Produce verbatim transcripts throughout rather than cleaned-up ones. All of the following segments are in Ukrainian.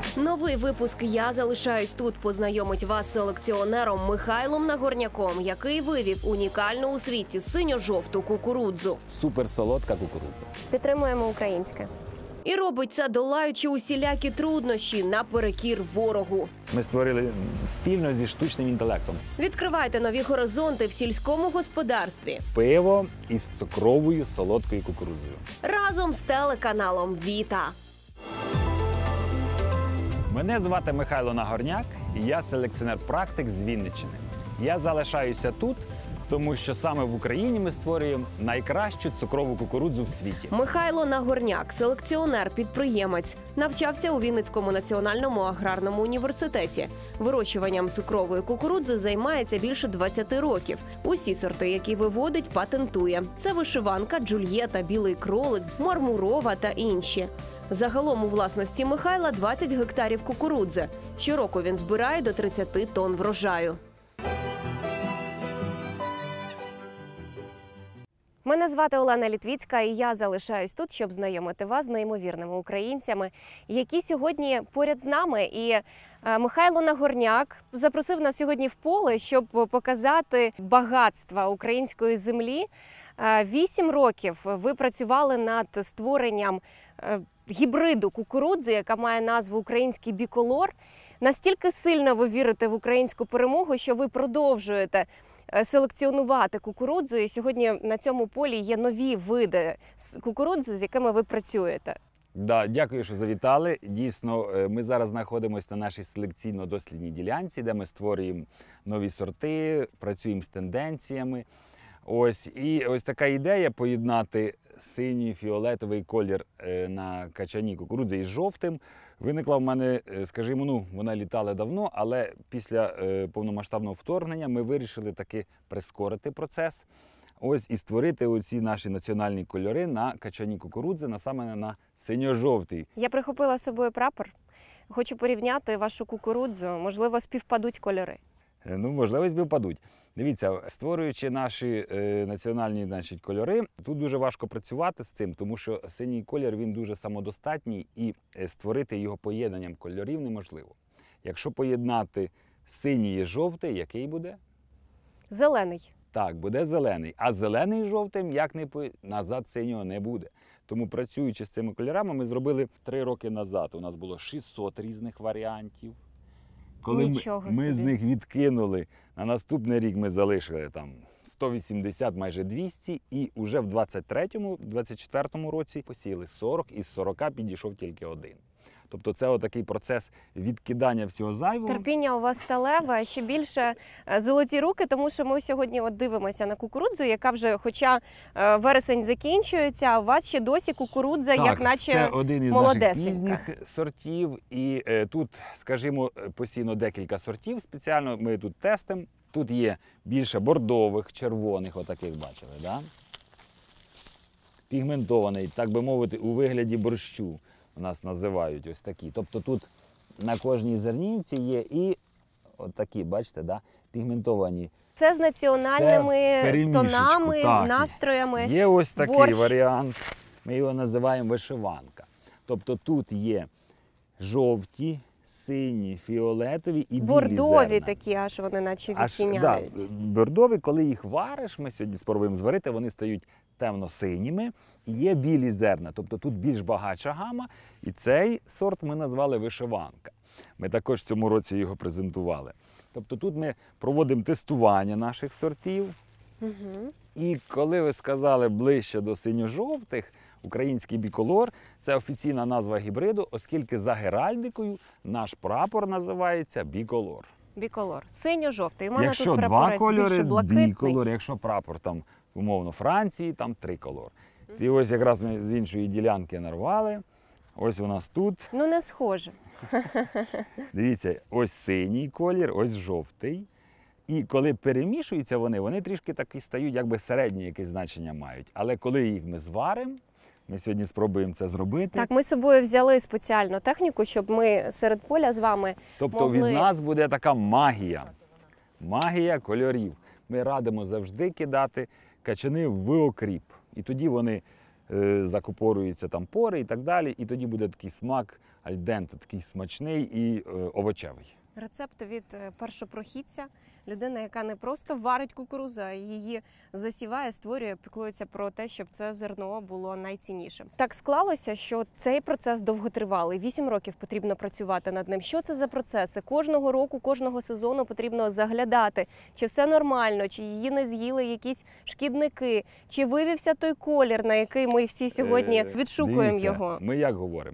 Новий випуск «Я залишаюсь тут» познайомить вас з селекціонером Михайлом Нагорняком, який вивів унікальну у світі синьо-жовту кукурудзу. Суперсолодка кукурудза. Підтримуємо українське. І робить це, долаючи усілякі труднощі наперекір ворогу. Ми створили спільно зі штучним інтелектом. Відкривайте нові горизонти в сільському господарстві. Пиво із цукровою солодкою кукурудзою. Разом з телеканалом «Віта». Мене звати Михайло Нагорняк, і я селекціонер-практик з Вінниччини. Я залишаюся тут, тому що саме в Україні ми створюємо найкращу цукрову кукурудзу в світі. Михайло Нагорняк – селекціонер-підприємець. Навчався у Вінницькому національному аграрному університеті. Вирощуванням цукрової кукурудзи займається більше двадцяти років. Усі сорти, які виводить, патентує. Це вишиванка, джульєта, білий кролик, мармурова та інші. Загалом у власності Михайла двадцять гектарів кукурудзи. Щороку він збирає до тридцяти тонн врожаю. Мене звати Олена Літвіцька, і я залишаюсь тут, щоб знайомити вас з неймовірними українцями, які сьогодні поряд з нами. І Михайло Нагорняк запросив нас сьогодні в поле, щоб показати багатства української землі. Вісім років ви працювали над створенням гібриду кукурудзи, яка має назву «Український біколор». Настільки сильно ви вірите в українську перемогу, що ви продовжуєте селекціонувати кукурудзу, і сьогодні на цьому полі є нові види кукурудзи, з якими ви працюєте. Да, дякую, що завітали. Дійсно, ми зараз знаходимося на нашій селекційно-дослідній ділянці, де ми створюємо нові сорти, працюємо з тенденціями. Ось, і ось така ідея поєднати синій фіолетовий колір на качані кукурудзи із жовтим виникла в мене, скажімо, ну, вона літала давно, але після повномасштабного вторгнення ми вирішили таки прискорити процес. Ось і створити оці наші національні кольори на качані кукурудзи, на саме на синьо-жовтий. Я прихопила з собою прапор. Хочу порівняти вашу кукурудзу. Можливо, співпадуть кольори. Ну, можливо, співпадуть. Дивіться, створюючи наші е, національні, значить, кольори, тут дуже важко працювати з цим, тому що синій колір, він дуже самодостатній, і створити його поєднанням кольорів неможливо. Якщо поєднати синій і жовтий, який буде? Зелений. Так, буде зелений. А зелений з жовтим, як не по... назад синього не буде. Тому, працюючи з цими кольорами, ми зробили три роки назад. У нас було шістсот різних варіантів. Коли ми, ми з них відкинули, на наступний рік ми залишили там сто вісімдесят, майже двісті, і вже в двадцять третьому, двадцять четвертому році посіяли сорок, із сорока підійшов тільки один. Тобто це отакий процес відкидання всього зайвого. Терпіння у вас сталеве, а ще більше золоті руки, тому що ми сьогодні от дивимося на кукурудзу, яка вже, хоча вересень закінчується, а у вас ще досі кукурудза, так, як наче це один із молодесенька. наших пізніх сортів. І е, тут, скажімо, постійно декілька сортів. Спеціально ми тут тестимо. Тут є більше бордових, червоних, отаких бачили, да? Пігментований, так би мовити, у вигляді борщу. У нас називають ось такі. Тобто тут на кожній зернівці є і от такі, бачите, да, пігментовані. Це з національними тонами, так, настроями. Є ось такий борщ. варіант, ми його називаємо вишиванка. Тобто тут є жовті, сині, фіолетові і білі бордові зерна. Такі, аж вони наче Аж, відтіняють. да, бордові, коли їх вариш, ми сьогодні спробуємо зварити, вони стають темно-синіми, і є білі зерна. Тобто тут більш багатша гама, і цей сорт ми назвали вишиванка. Ми також в цьому році його презентували. Тобто тут ми проводимо тестування наших сортів. Угу. І коли ви сказали ближче до синьо-жовтих, український біколор – це офіційна назва гібриду, оскільки за геральдикою наш прапор називається біколор. Біколор. Синьо-жовтий. У мене якщо тут два кольори – блакитний. біколор, якщо прапор там, умовно, Франції, там триколор. І ось якраз ми з іншої ділянки нарвали. Ось у нас тут. Ну не схоже. Дивіться, ось синій колір, ось жовтий. І коли перемішуються вони, вони трішки такі стають, якби середнє якесь значення мають. Але коли їх ми зваримо, ми сьогодні спробуємо це зробити. Так, ми з собою взяли спеціальну техніку, щоб ми серед поля з вами Тобто могли... від нас буде така магія. Магія кольорів. Ми радимо завжди кидати качани в окріп. І тоді вони е, закупорюються там пори і так далі. І тоді буде такий смак альденте, такий смачний і е, овочевий. Рецепт від е, першопрохідця, людина, яка не просто варить кукурудзу, а її засіває, створює, піклується про те, щоб це зерно було найціннішим. Так склалося, що цей процес довготривалий. Вісім років потрібно працювати над ним. Що це за процеси? Кожного року, кожного сезону потрібно заглядати, чи все нормально, чи її не з'їли якісь шкідники, чи вивівся той колір, на який ми всі сьогодні відшукуємо Дивіться, його. Ми як говоримо,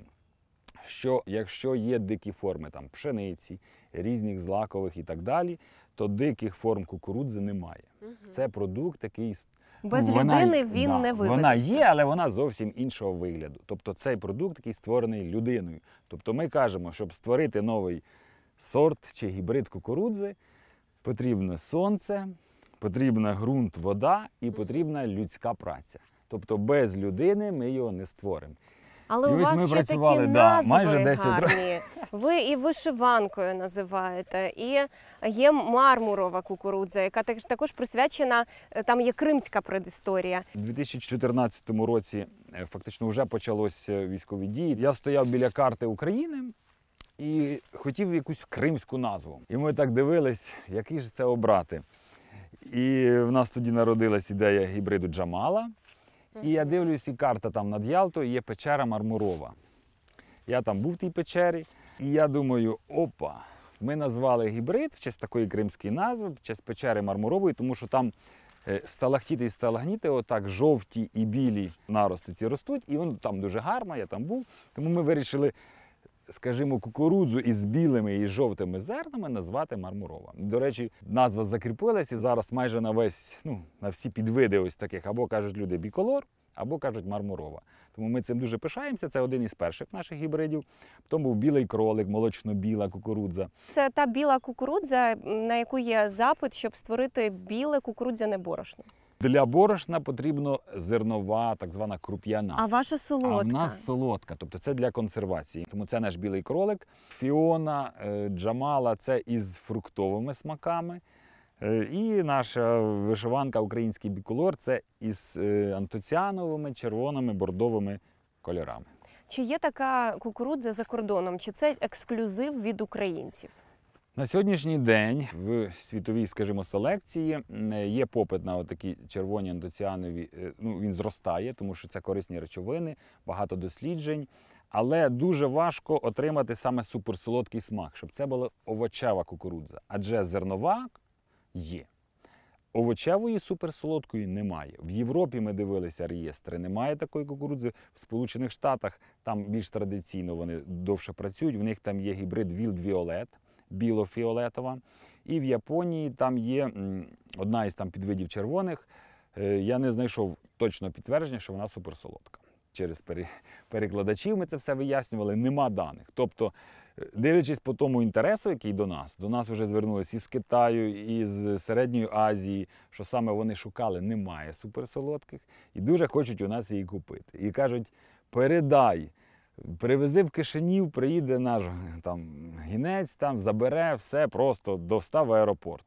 що якщо є дикі форми там, пшениці, різних злакових і так далі, то диких форм кукурудзи немає. Угу. Це продукт, який Без вона, людини він да, не виведеться. Вона є, але вона зовсім іншого вигляду. Тобто цей продукт, який створений людиною. Тобто ми кажемо, щоб створити новий сорт чи гібрид кукурудзи, потрібно сонце, потрібна ґрунт, вода і потрібна людська праця. Тобто без людини ми його не створимо. Але І у ось вас ми ще працювали, такі да, назви майже десять гарні. Ви і вишиванкою називаєте, і є мармурова кукурудза, яка теж- також присвячена, е, там є кримська предісторія. У дві тисячі чотирнадцятому році е, фактично вже почалося військові дії. Я стояв біля карти України і хотів якусь кримську назву. І ми так дивились, який ж це обрати. І в нас тоді народилась ідея гібриду Джамала. І я дивлюсь, і карта там над Ялтою, є печера Мармурова. Я там був в тій печері, і я думаю, опа, ми назвали гібрид в честь такої кримської назви, в честь печери Мармурової, тому що там е, сталактити і сталагніти, отак жовті і білі нарости ці ростуть, і воно там дуже гарно, я там був. Тому ми вирішили, скажімо, кукурудзу із білими і жовтими зернами назвати Мармурова. До речі, назва закріпилась і зараз майже на весь, ну, на всі підвиди ось таких, або кажуть люди біколор, або кажуть Мармурова. Тому ми цим дуже пишаємося, це один із перших наших гібридів. Потім був білий кролик, молочно-біла кукурудза. Це та біла кукурудза, на яку є запит, щоб створити біле кукурудзяне борошно. Для борошна потрібно зернова, так звана круп'яна. А ваша солодка? А в нас солодка, тобто це для консервації. Тому це наш білий кролик. Фіона, е, Джамала – це із фруктовими смаками. Е, І наша вишиванка «Український біколор» – це із е, антоціановими, червоними, бордовими кольорами. Чи є така кукурудза за кордоном? Чи це ексклюзив від українців? На сьогоднішній день в світовій, скажімо, селекції е, є попит на такі червоні антоціанові. е, Ну, він зростає, тому що це корисні речовини, багато досліджень. Але дуже важко отримати саме суперсолодкий смак, щоб це була овочева кукурудза. Адже зернова є. Овочевої суперсолодкої немає. В Європі ми дивилися реєстри, немає такої кукурудзи. В Сполучених Штатах там більш традиційно вони довше працюють. В них там є гібрид Wild Violet, біло-фіолетова. І в Японії там є м, одна із там підвидів червоних. Е, Я не знайшов точного підтвердження, що вона суперсолодка. Через пере- перекладачів ми це все вияснювали, нема даних. Тобто, е, дивлячись по тому інтересу, який до нас, до нас вже звернулися із Китаю, із Середньої Азії, що саме вони шукали, немає суперсолодких, і дуже хочуть у нас її купити. І кажуть, передай, привези в Кишинів, приїде наш там гінець, там забере все, просто достав в аеропорт.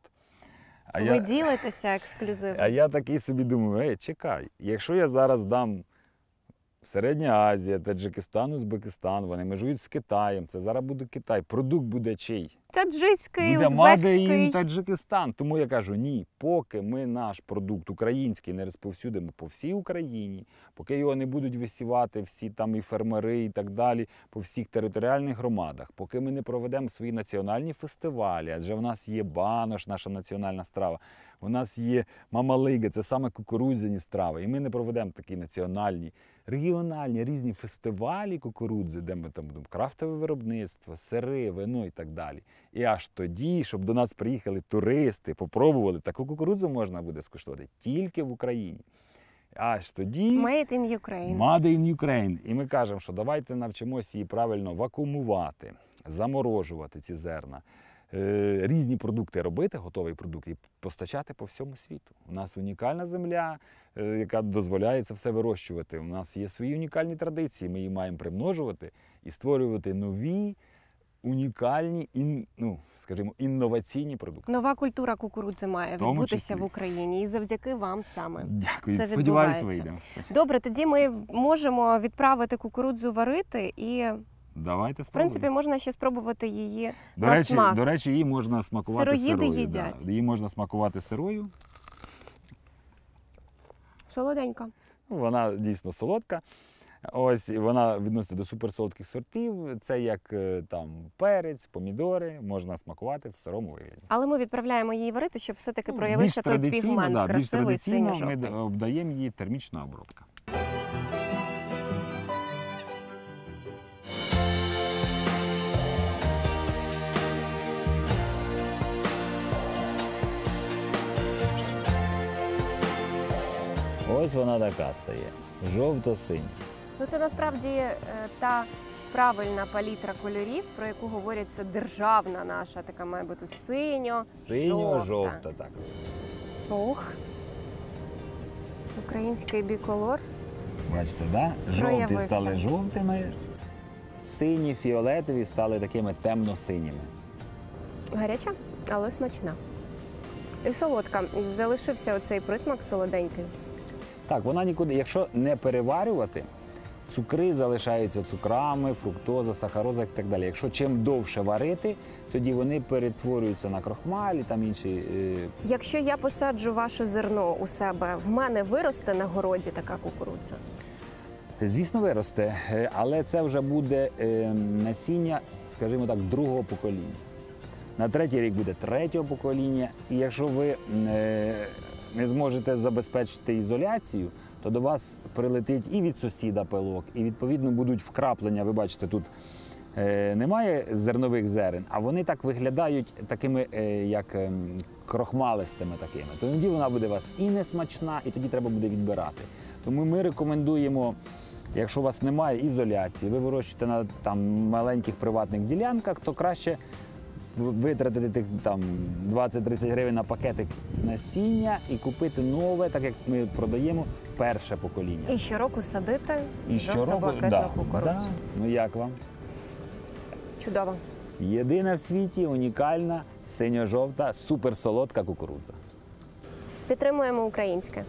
А Ви я, ділитеся ексклюзивом? а я такий собі думаю, ей, чекай, якщо я зараз дам Середня Азія, Таджикистан, Узбекистан, вони межують з Китаєм, це зараз буде Китай, продукт буде чий? Таджикський, Буде Made in узбекський. Таджикистан. Тому я кажу, ні, поки ми наш продукт український не розповсюдимо по всій Україні, поки його не будуть висівати всі там і фермери і так далі, по всіх територіальних громадах, поки ми не проведемо свої національні фестивалі, адже в нас є банош, наша національна страва, у нас є мамалига, це саме кукурудзяні страви, і ми не проведемо такі національні, регіональні різні фестивалі кукурудзи, де ми там будемо крафтове виробництво, сири, вино і так далі. І аж тоді, щоб до нас приїхали туристи, попробували, таку кукурудзу можна буде скуштувати тільки в Україні. Аж тоді Made in Ukraine. Made in Ukraine. І ми кажемо, що давайте навчимося її правильно вакуумувати, заморожувати ці зерна, е, різні продукти робити, готовий продукт, і постачати по всьому світу. У нас унікальна земля, е, яка дозволяє це все вирощувати. У нас є свої унікальні традиції, ми її маємо примножувати і створювати нові, унікальні, ін, ну, скажімо, інноваційні продукти. Нова культура кукурудзи має тому відбутися числі. в Україні, і завдяки вам саме. Дякую, Це сподіваюсь, відбувається. вийде. Добре, тоді ми можемо відправити кукурудзу варити і Давайте В спробуємо. принципі, можна ще спробувати її До на речі, смак. до речі, її можна смакувати Сироїди сирою. їдять. Да. Її можна смакувати сирою. Солоденька. Ну, вона дійсно солодка. Ось і вона відноситься до суперсолодких сортів. Це як е, там перець, помідори, можна смакувати в сирому вигляді. Але ми відправляємо її варити, щоб все-таки Ну, проявився той традиційно, пігмент да, більш красивий традиційно ми синьо-жовтий. д- обдаємо її термічна обробка. Ось вона така стає. Жовто-синя. Ну, це насправді е, та правильна палітра кольорів, про яку говорять, це державна наша, така має бути синьо-жовта. Синьо-жовта, так. Ох. Український біколор. Бачите, да? Жовті Проявився. стали жовтими, сині, фіолетові стали такими темно-синіми. Гаряча, але смачна. І солодка. І залишився оцей присмак солоденький. Так, вона нікуди, якщо не переварювати, цукри залишаються цукрами, фруктоза, сахароза і так далі. Якщо чим довше варити, тоді вони перетворюються на крохмаль і там інші. е, Якщо я посаджу ваше зерно у себе, в мене виросте на городі така кукурудза? Звісно, виросте, е, але це вже буде е, насіння, скажімо так, другого покоління. На третій рік буде третього покоління. І якщо ви е, не зможете забезпечити ізоляцію, то до вас прилетить і від сусіда пилок, і відповідно будуть вкраплення. Ви бачите, тут е, немає зернових зерен, а вони так виглядають такими, е, як е, крохмалистими такими. Тоді вона буде у вас і несмачна, і тоді треба буде відбирати. Тому ми рекомендуємо, якщо у вас немає ізоляції, ви вирощуєте на там, маленьких приватних ділянках, то краще витратити тих там двадцять-тридцять гривень на пакетик насіння і купити нове, так як ми продаємо перше покоління. І щороку садити І щороку, жовто-блакитну да, кукурудзу. да. Ну як вам? Чудово. Єдина в світі унікальна синьо-жовта суперсолодка кукурудза. Підтримуємо українське.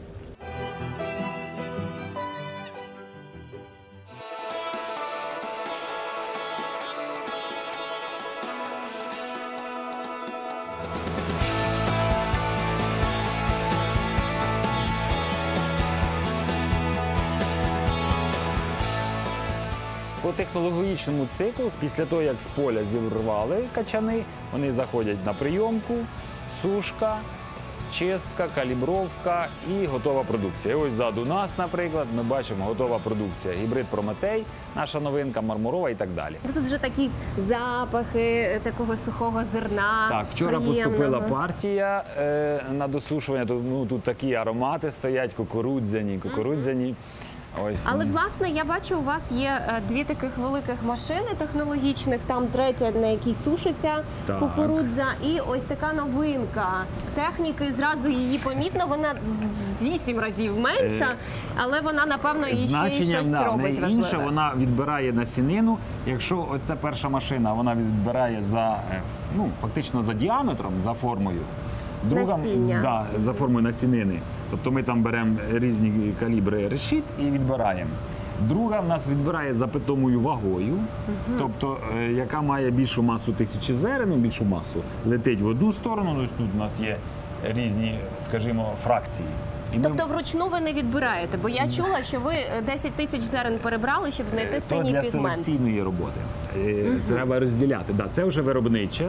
По технологічному циклу, після того, як з поля зірвали качани, вони заходять на прийомку, сушка, чистка, калібровка і готова продукція. І ось ззаду нас, наприклад, ми бачимо готова продукція. Гібрид Прометей, наша новинка, мармурова і так далі. Тут вже такі запахи такого сухого зерна. Так, вчора приємного. поступила партія е, на досушування. Тут, ну, тут такі аромати стоять, кукурудзяні, кукурудзяні. Ось. Але, власне, я бачу, у вас є е, дві таких великих машини технологічних, там третя, на якій сушиться Так. кукурудза, і ось така новинка техніки, зразу її помітно, вона в вісім разів менша, Е, але вона, напевно, і ще й Значенням, щось да, в робить неї важливе. інше, вона відбирає насінину. Якщо оця перша машина, вона відбирає за, е, ну, фактично за діаметром, за формою. Насіння. Да, за формою насінини. Тобто ми там беремо різні калібри решіт і відбираємо. Друга в нас відбирає за питомою вагою, тобто е, яка має більшу масу тисячі зерен, більшу масу, летить в одну сторону. Ось тут у нас є різні, скажімо, фракції. І ми- Тобто вручну ви не відбираєте, бо я чула, що ви десять тисяч зерен перебрали, щоб знайти Е, синій то для пігмент. селекційної роботи. Е, Треба розділяти. Да, це вже виробниче.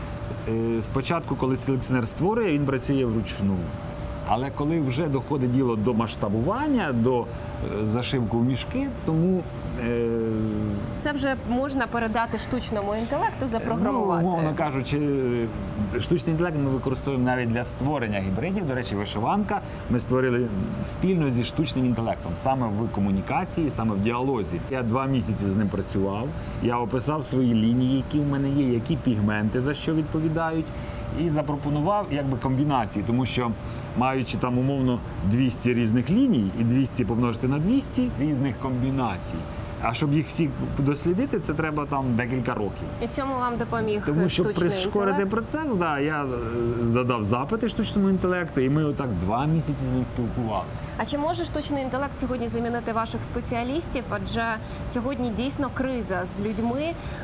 Е, Спочатку, коли селекціонер створює, він працює вручну. Але коли вже доходить діло до масштабування, до е, зашивку в мішки, тому е, Це вже можна передати штучному інтелекту, запрограмувати. Ну, умовно кажучи, е, штучний інтелект ми використовуємо навіть для створення гібридів. До речі, вишиванка ми створили спільно зі штучним інтелектом, саме в комунікації, саме в діалозі. Я два місяці з ним працював, я описав свої лінії, які в мене є, які пігменти за що відповідають, і запропонував якби комбінації, тому що маючи там умовно двісті різних ліній і двісті помножити на двісті різних комбінацій, А щоб їх всіх дослідити, це треба там декілька років. І цьому вам допоміг Тому що штучний прискорити інтелект? процес, да, я е, задав запити штучному інтелекту, і ми отак два місяці з ним спілкувалися. А чи може штучний інтелект сьогодні замінити ваших спеціалістів? Адже сьогодні дійсно криза з людьми.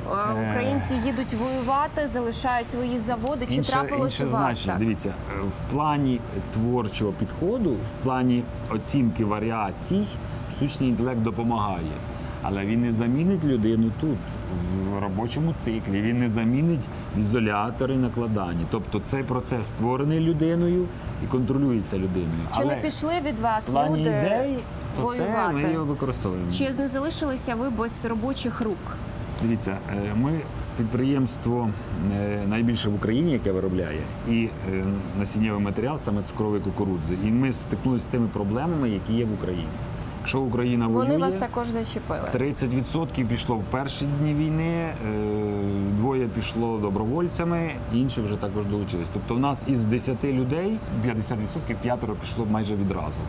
Е, Українці їдуть воювати, залишають свої заводи. Чи Інше- трапилось інше у вас значення. так? Дивіться, е, в плані творчого підходу, в плані оцінки варіацій, штучний інтелект допомагає. Але він не замінить людину тут, в робочому циклі. Він не замінить ізолятори накладання. Тобто цей процес створений людиною і контролюється людиною. Чи Але не пішли від в вас плані люди ідей, то це ми воювати? його використовуємо. Чи не залишилися ви без робочих рук? Дивіться, е, ми підприємство е, найбільше в Україні, яке виробляє, і е, насіннєвий матеріал, саме цукрової кукурудзи. І ми стикнулися з тими проблемами, які є в Україні. Якщо Україна Вони воює, вас також зачепили. тридцять відсотків пішло в перші дні війни, е, двоє пішло добровольцями, інші вже також долучились. Тобто в нас із десяти людей п'ятдесят відсотків п'ятеро пішло майже відразу.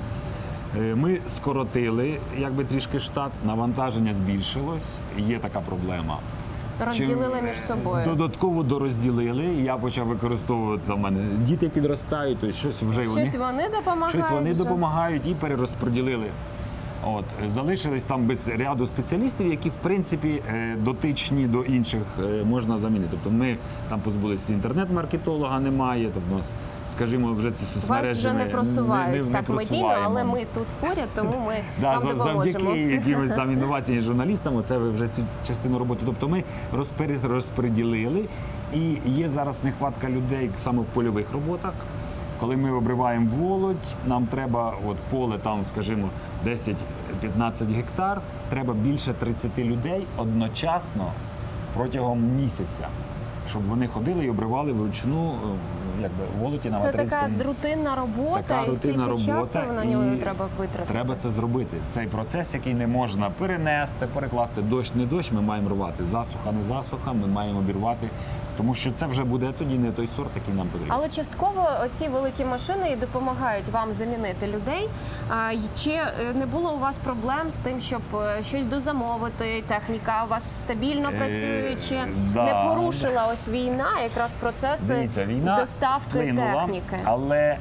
Е, Ми скоротили якби трішки штат, навантаження збільшилось, є така проблема. Розділили Чим, між е, собою. Додатково дорозділили, і я почав використовувати, там, в мене діти підростають, тобто щось вже вони, Щось вони допомагають? щось вони вже? допомагають і перерозподілили. От, залишились там без ряду спеціалістів, які в принципі е, дотичні до інших е, можна замінити. Тобто ми там позбулися інтернет-маркетолога, немає, тобто у нас, скажімо, вже ці соцмережі Вас вже не ми просувають не, не, так не медійно, але ми тут поряд, тому ми Да, вам за- допоможемо. завдяки якимось там інноваціям журналістам, оце ви вже цю частину роботи. Тобто ми розпери- розподілили, і є зараз нехватка людей саме в польових роботах. Коли ми обриваємо володь, нам треба от поле там, скажімо, десять-п'ятнадцять гектар, треба більше тридцять людей одночасно протягом місяця, щоб вони ходили і обривали вручну е, якби, волоті на Це материнському. така рутинна робота, Така і стільки рутинна часу робота, на нього і треба витратити. Треба це зробити. Цей процес, який не можна перенести, перекласти дощ, не дощ, ми маємо рвати. Засуха, не засуха, ми маємо обірвати. Тому що це вже буде тоді не той сорт, який нам потрібен. Але частково ці великі машини і допомагають вам замінити людей. А й- Чи е, не було у вас проблем з тим, щоб е, щось дозамовити? Техніка у вас стабільно Е, працює? Чи да. не порушила ось війна якраз процеси Дивіться, війна доставки вплинула, техніки? але е,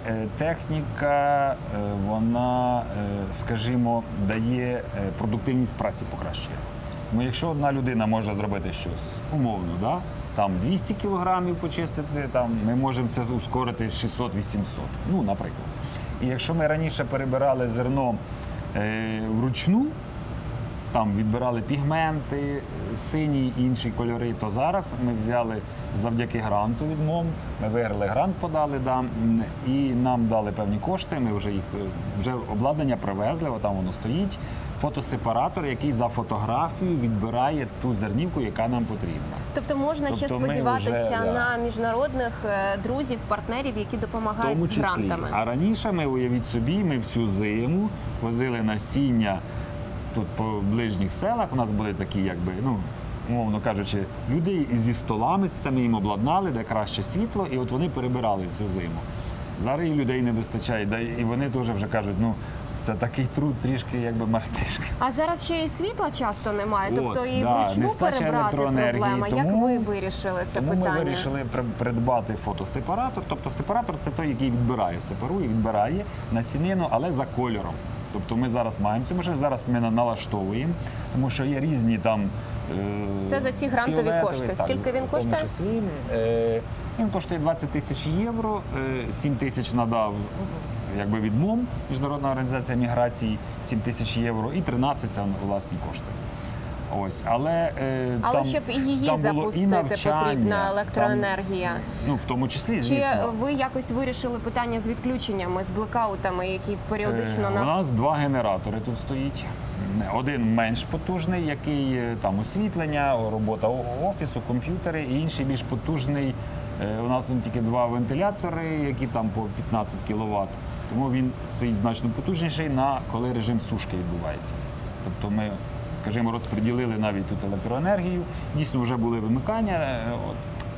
техніка, е, вона, е, скажімо, дає е, продуктивність праці покращує. Ну, якщо одна людина може зробити щось умовно, да? Там двісті кілограмів почистити, там ми можемо це ускорити шістсот-вісімсот, ну, наприклад. І якщо ми раніше перебирали зерно е, вручну, там відбирали пігменти, сині і інші кольори, то зараз ми взяли завдяки гранту від МОМ, ми виграли грант, подали, да, і нам дали певні кошти, ми вже їх, вже обладнання привезли, отам воно стоїть, фотосепаратор, який за фотографію відбирає ту зернівку, яка нам потрібна. Тобто можна ще Тобто ми сподіватися вже, да. на міжнародних е, друзів, партнерів, які В допомагають тому з числі. грантами. А раніше ми, уявіть собі, ми всю зиму возили насіння тут по ближніх селах. У нас були такі, якби, ну, умовно кажучи, люди зі столами, це ми їм обладнали, де краще світло, і от вони перебирали всю зиму. Зараз і людей не вистачає, да, і вони теж вже кажуть, ну, це такий труд трішки, якби мартишки. А зараз ще і світла часто немає, От, тобто і да, вручну нестача перебрати електроенергії. проблема. Як Тому- ви вирішили це Тому питання? ми вирішили при- придбати фотосепаратор. Тобто сепаратор – це той, який відбирає, сепарує, відбирає насінину, але за кольором. Тобто ми зараз маємо цю машину, зараз ми на- налаштовуємо, тому що є різні там е, Це за ці грантові фіолетові, кошти. так, Скільки він в тому коштує? числі. Е, Він коштує двадцять тисяч євро, е, сім тисяч надав якби від МОМ, Міжнародна організація міграції, сім тисяч євро, і тринадцять – це власні кошти. Ось, але е, Але там, щоб і її там було і запустити, навчання, потрібна електроенергія. Там, ну, в тому числі, Чи звісно. ви якось вирішили питання з відключеннями, з блекаутами, які періодично Е, нас... У нас два генератори тут стоїть. Один менш потужний, який е, там освітлення, робота о- офісу, комп'ютери, і інший більш потужний. Е, У нас тут тільки два вентилятори, які там по п'ятнадцять кіловат. Тому він стоїть значно потужніший, на коли режим сушки відбувається. Тобто ми, скажімо, розподілили навіть тут електроенергію. Дійсно, вже були вимикання. е, От.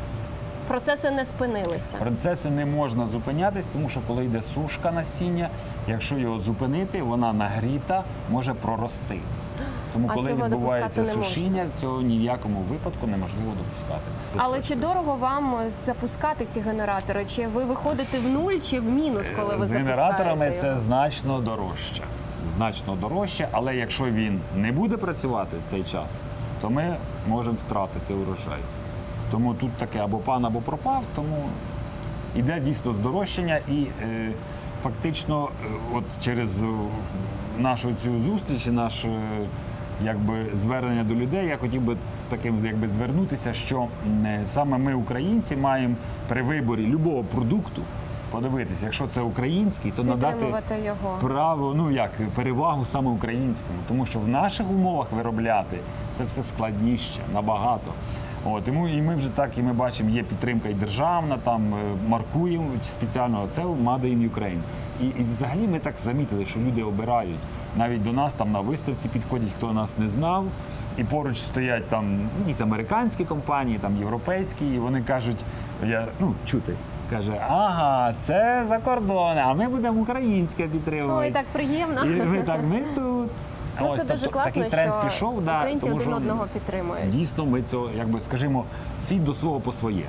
Процеси не спинилися. Процеси не можна зупинятись, тому що коли йде сушка насіння, якщо його зупинити, вона нагріта, може прорости. Тому А коли цього відбувається допускати не сушіння, цього ні в якому випадку неможливо допускати. Але чи дорого вам запускати ці генератори? Чи ви виходите в нуль, чи в мінус, коли ви З запускаєте генераторами це його? значно дорожче. Значно дорожче, але якщо він не буде працювати в цей час, то ми можемо втратити урожай. Тому тут таке або пан, або пропав, тому йде дійсно здорожчання і е, фактично е, от через е, нашу цю зустріч, і наше е, якби, звернення до людей, я хотів би з таким якби, звернутися, що е, саме ми, українці, маємо при виборі любого продукту подивитися, якщо це український, то надати Підтримувати його. право, ну як, перевагу саме українському. Тому що в наших умовах виробляти це все складніше, набагато. От, тому і ми вже так, і ми бачимо, є підтримка і державна, там е, маркуємо спеціально, це Made in Ukraine. І, і взагалі ми так замітили, що люди обирають. Навіть до нас там на виставці підходять, хто нас не знав, і поруч стоять там якісь американські компанії, там європейські, і вони кажуть, я, ну, чути, каже, ага, це за кордон, а ми будемо українське підтримувати. Ой, так приємно. І ми так, ми тут. Ну, Ось, це дуже тобто, класно, такий тренд що пішов, да, українці тому один що одного підтримують. Дійсно, ми цього, якби, скажімо, світ до свого по своє.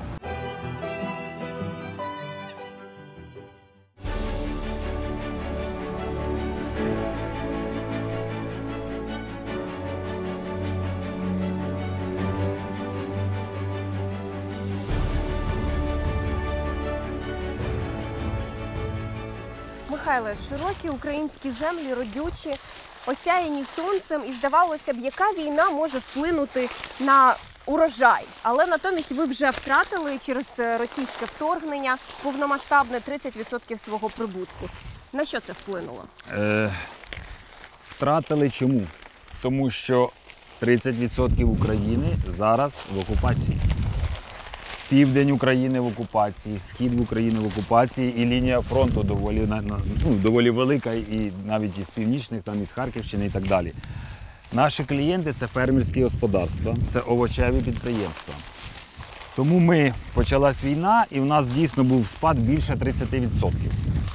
Михайле, широкі українські землі, родючі, осяяні сонцем, і здавалося б, яка війна може вплинути на урожай. Але натомість ви вже втратили через російське вторгнення повномасштабне тридцять відсотків свого прибутку. На що це вплинуло? Е, втратили чому? Тому що тридцять відсотків України зараз в окупації. Південь України в окупації, схід України в окупації, і лінія фронту доволі, ну, доволі велика, і навіть із північних, там, із Харківщини і так далі. Наші клієнти – це фермерські господарства, це овочеві підприємства. Тому ми, почалась війна, і в нас дійсно був спад більше тридцять відсотків.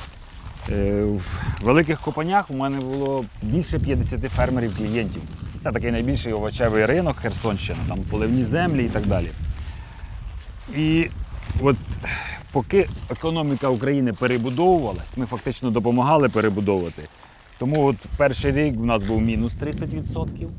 В Великих Копанях у мене було більше п'ятдесят фермерів-клієнтів. Це такий найбільший овочевий ринок Херсонщина, там поливні землі і так далі. І от поки економіка України перебудовувалась, ми фактично допомагали перебудовувати. Тому от перший рік у нас був мінус тридцять відсотків,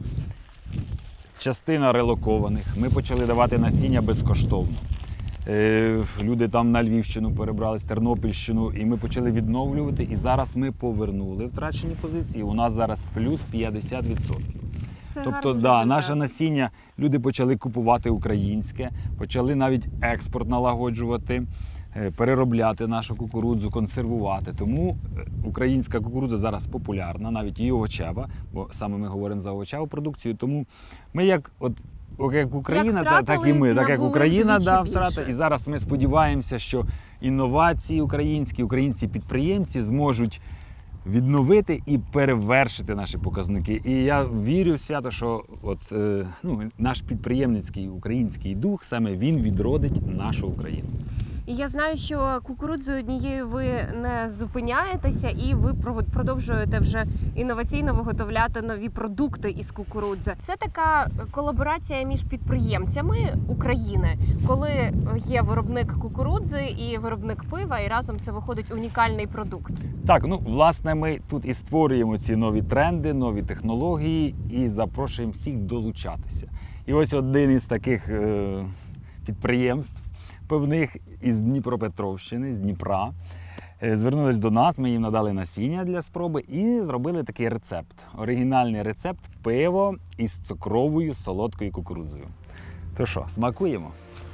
частина релокованих. Ми почали давати насіння безкоштовно. Е, люди там на Львівщину перебрались, Тернопільщину, і ми почали відновлювати. І зараз ми повернули втрачені позиції. У нас зараз плюс п'ятдесят відсотків. Це Тобто, да, наше насіння, люди почали купувати українське, почали навіть експорт налагоджувати, переробляти нашу кукурудзу, консервувати. Тому українська кукурудза зараз популярна, навіть і овочева, бо саме ми говоримо за овочеву продукцію. Тому ми як, от, як Україна, як так і ми, так як Україна да, більше. втрата. І зараз ми сподіваємося, що інновації українські, українці підприємці зможуть відновити і перевершити наші показники. І я вірю свято, що от, е, ну, наш підприємницький український дух, саме він відродить нашу Україну. І я знаю, що кукурудзою однією ви не зупиняєтеся, і ви продовжуєте вже інноваційно виготовляти нові продукти із кукурудзи. Це така колаборація між підприємцями України, коли є виробник кукурудзи і виробник пива, і разом це виходить унікальний продукт. Так, ну, власне, ми тут і створюємо ці нові тренди, нові технології і запрошуємо всіх долучатися. І ось один із таких е, підприємств певних із Дніпропетровщини, з Дніпра, звернулись до нас, ми їм надали насіння для спроби і зробили такий рецепт. Оригінальний рецепт пиво із цукровою солодкою кукурудзою. То що, смакуємо?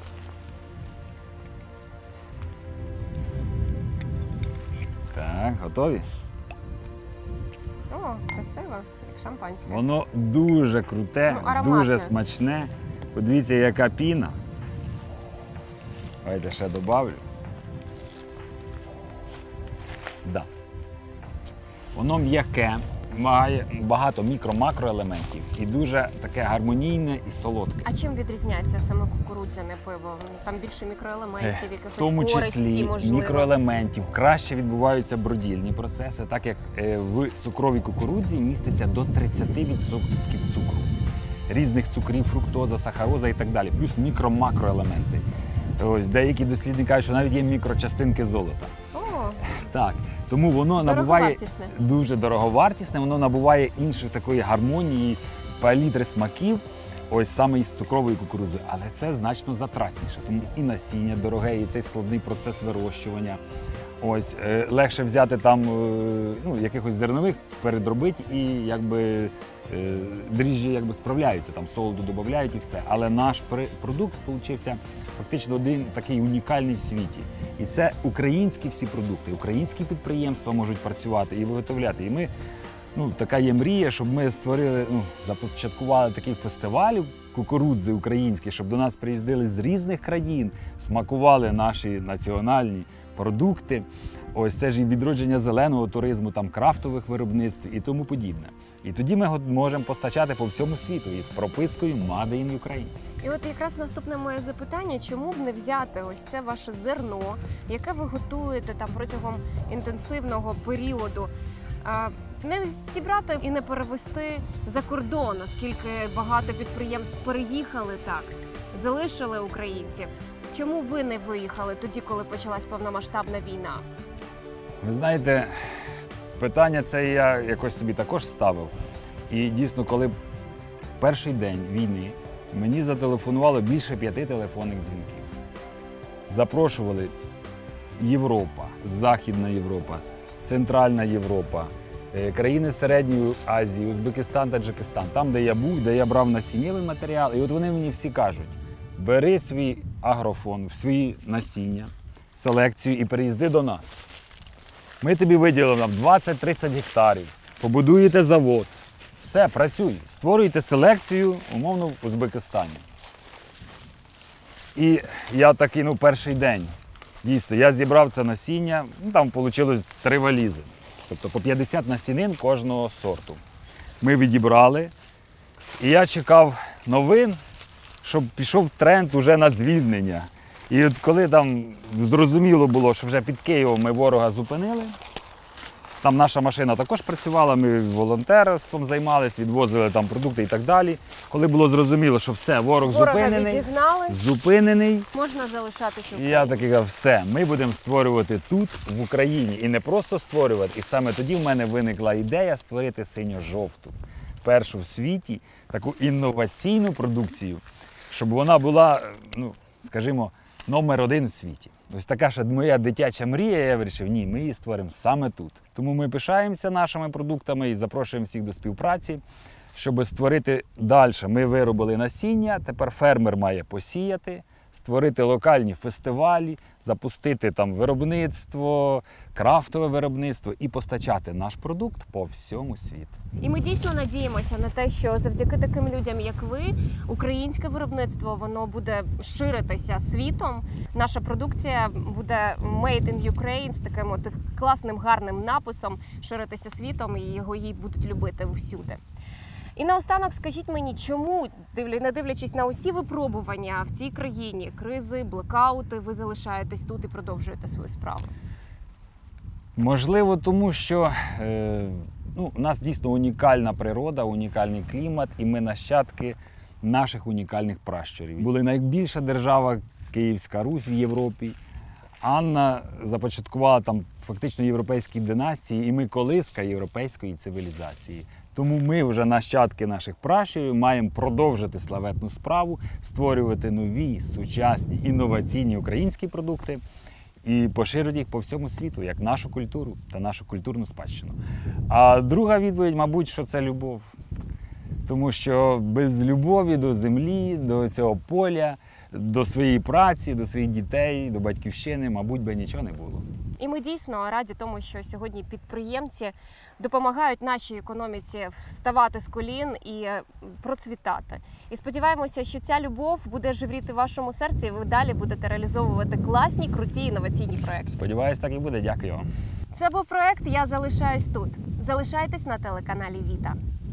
Так, готові? О, красиво, як шампанське. Воно дуже круте, Ну, ароматне. дуже смачне. Подивіться, яка піна. Давайте ще добавлю. Да. Воно м'яке, має багато мікро-макроелементів і дуже таке гармонійне і солодке. А чим відрізняється саме кукурудзяне пиво? Там більше мікроелементів, В якихось тому користі, числі можливо. мікроелементів, краще відбуваються бродільні процеси, так як е, в цукровій кукурудзі міститься до тридцять відсотків цукру. Різних цукрів, фруктоза, сахароза і так далі, плюс мікро-макроелементи. Ось деякі дослідники кажуть, що навіть є мікрочастинки золота. О, Так, тому воно набуває дороговартісне. дуже дороговартісне, воно набуває іншої такої гармонії, палітри смаків, ось саме із цукрової кукурудзи. Але це значно затратніше, тому і насіння дороге, і цей складний процес вирощування. Ось е, легше взяти там е, ну, якихось зернових, передробити і якби е, дріжджі якби справляються, там солоду додають і все. Але наш при- продукт получився фактично один такий унікальний в світі. І це українські всі продукти, українські підприємства можуть працювати і виготовляти. І ми, ну, така є мрія, щоб ми створили, ну, започаткували такий фестиваль кукурудзи український, щоб до нас приїздили з різних країн, смакували наші національні продукти. Ось це ж і відродження зеленого туризму, там крафтових виробництв і тому подібне. І тоді ми го- можемо постачати по всьому світу із пропискою Made in Ukraine. І от якраз наступне моє запитання, чому б не взяти ось це ваше зерно, яке ви готуєте там протягом інтенсивного періоду, а, не зібрати і не перевезти за кордон, оскільки багато підприємств переїхали так, залишили українців. Чому ви не виїхали тоді, коли почалась повномасштабна війна? Ви знаєте, питання це я якось собі також ставив. І дійсно, коли перший день війни мені зателефонувало більше п'яти телефонних дзвінків. Запрошували Європа, Західна Європа, Центральна Європа, е, країни Середньої Азії, Узбекистан, Таджикистан, там, де я був, де я брав насіннєвий матеріал. І от вони мені всі кажуть, бери свій агрофон, свої насіння, селекцію і переїзди до нас. Ми тобі виділимо нам двадцять-тридцять гектарів, побудуєте завод. Все, працюй, створюйте селекцію, умовно, в Узбекистані. І я такий, ну, перший день, дійсно, я зібрав це насіння, ну, там вийшло три валізи, тобто по п'ятдесят насінин кожного сорту. Ми відібрали, і я чекав новин, щоб пішов тренд уже на звільнення. І от коли там зрозуміло було, що вже під Києвом ми ворога зупинили, там наша машина також працювала, ми волонтерством займалися, відвозили там продукти і так далі. Коли було зрозуміло, що все, ворог Ворога зупинений, відігнали, зупинений, можна залишатися в і я Україні. такий казав, все, ми будемо створювати тут, в Україні. І не просто створювати, і саме тоді в мене виникла ідея створити синьо-жовту. Першу в світі таку інноваційну продукцію, щоб вона була, ну, скажімо, номер один в світі. Ось така ж моя дитяча мрія, я вирішив, ні, ми її створимо саме тут. Тому ми пишаємося нашими продуктами і запрошуємо всіх до співпраці, щоб створити далі. Ми виробили насіння, тепер фермер має посіяти, створити локальні фестивалі, запустити там виробництво, крафтове виробництво і постачати наш продукт по всьому світу. І ми дійсно надіємося на те, що завдяки таким людям, як ви, українське виробництво, воно буде ширитися світом. Наша продукція буде Made in Ukraine з таким от класним, гарним написом, ширитися світом, і його її будуть любити всюди. І наостанок скажіть мені, чому, не дивлячись на усі випробування в цій країні, кризи, блекаути, ви залишаєтесь тут і продовжуєте свою справу? Можливо, тому що е, ну, у нас дійсно унікальна природа, унікальний клімат, і ми нащадки наших унікальних пращурів. Були найбільша держава Київська Русь в Європі. Анна започаткувала там фактично європейські династії, і ми колиска європейської цивілізації. Тому ми вже нащадки наших пращурів маємо продовжити славетну справу, створювати нові, сучасні, інноваційні українські продукти і поширювати їх по всьому світу, як нашу культуру та нашу культурну спадщину. А друга відповідь, мабуть, що це любов. Тому що без любові до землі, до цього поля, до своєї праці, до своїх дітей, до батьківщини, мабуть, би нічого не було. І ми дійсно раді тому, що сьогодні підприємці допомагають нашій економіці вставати з колін і процвітати. І сподіваємося, що ця любов буде живріти в вашому серці, і ви далі будете реалізовувати класні, круті, інноваційні проекти. Сподіваюсь, так і буде. Дякую вам. Це був проект «Я залишаюсь тут». Залишайтесь на телеканалі Віта.